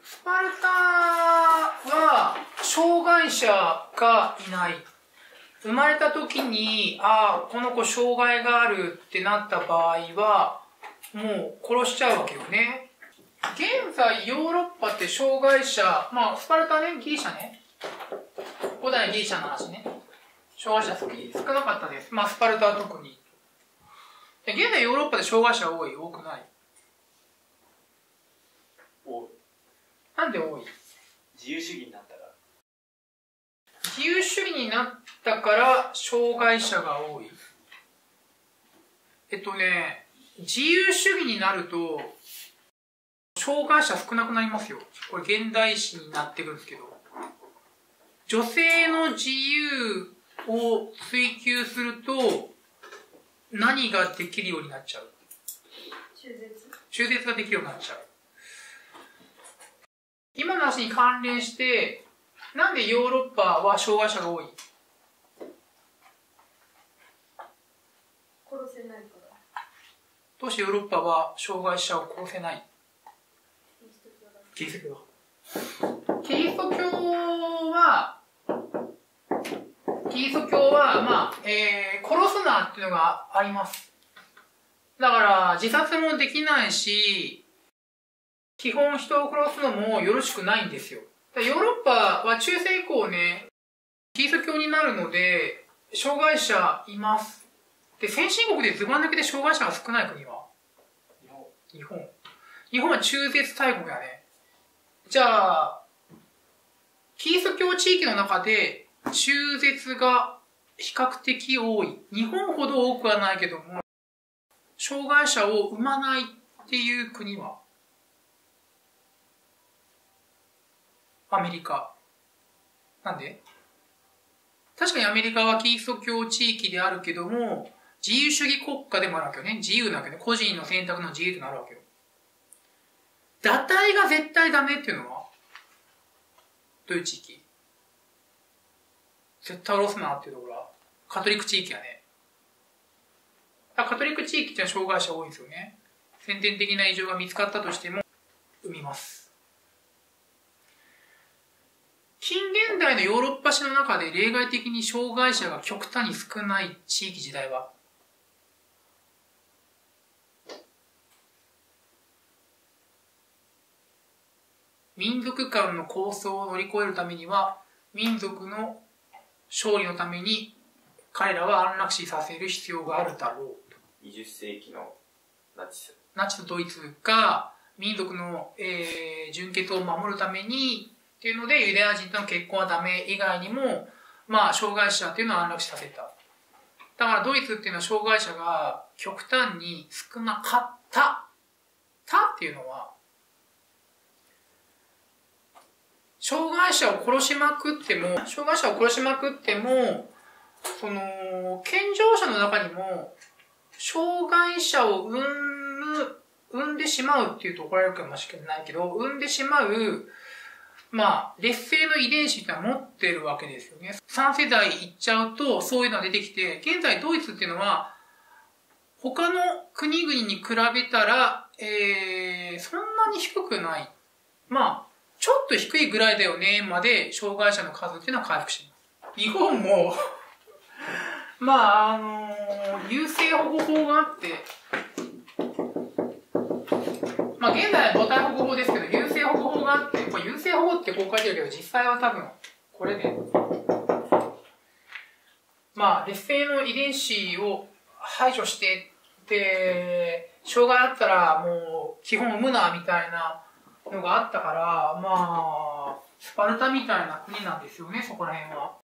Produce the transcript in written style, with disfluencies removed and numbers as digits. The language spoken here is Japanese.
スパルタは障害者がいない。生まれた時に、この子障害があるってなった場合は、もう殺しちゃうわけよね。現在ヨーロッパって障害者、スパルタね、ギリシャね。古代ギリシャの話ね。障害者少なかったです。スパルタは特に。現在ヨーロッパで障害者多くない？ 多い。 なんで多い？ 自由主義になったから。 自由主義になったから障害者が多い。自由主義になると障害者少なくなりますよ。これ現代史になってくるんですけど、女性の自由を追求すると何ができるようになっちゃう？中絶ができるようになっちゃう。今の話に関連して、なんでヨーロッパは障害者が多い？ 殺せないから。 どうしてヨーロッパは障害者を殺せない？キリスト教。キリスト教は、殺すなっていうのがあります。だから自殺もできないし、基本人を殺すのもよろしくないんですよ。ヨーロッパは中世以降ね、キリスト教になるので、障害者います。で、先進国でズバ抜けで障害者が少ない国は日本は中絶大国やね。じゃあ、キリスト教地域の中で中絶が比較的多い。日本ほど多くはないけども、障害者を生まないっていう国はアメリカ。なんで？確かにアメリカはキリスト教地域であるけども、自由主義国家でもあるわけよね。自由なわけね。個人の選択の自由となるわけよ。堕胎が絶対ダメっていうのはどういう地域？絶対殺すなっていうところはカトリック地域やね。カトリック地域ってのは障害者多いんですよね。先天的な異常が見つかったとしても産みます。近現代のヨーロッパ史の中で例外的に障害者が極端に少ない地域時代は民族間の抗争を乗り越えるためには民族の勝利のために彼らは安楽死させる必要があるだろうと。 20世紀のナチスドイツが民族の、純血を守るためにっていうのでユダヤ人との結婚はダメ以外にも障害者っていうのは安楽死させた。だからドイツっていうのは障害者が極端に少なかったっていうのは障害者を殺しまくってもその健常者の中にも障害者を産んでしまうっていうと怒られるかもしれないけど、産んでしまう劣勢の遺伝子ってのは持ってるわけですよね。3世代いっちゃうとそういうのが出てきて、現在ドイツっていうのは他の国々に比べたら、そんなに低くない。ちょっと低いぐらいだよねまで障害者の数っていうのは回復しています。日本も優生保護法があって、現在は母体保護法ですけど、優生保護法があって、これ優生保護ってこう書いてるけど、実際は多分、これで、劣勢の遺伝子を排除して、で、障害あったらもう基本産むな、みたいなのがあったから、スパルタみたいな国なんですよね、そこら辺は。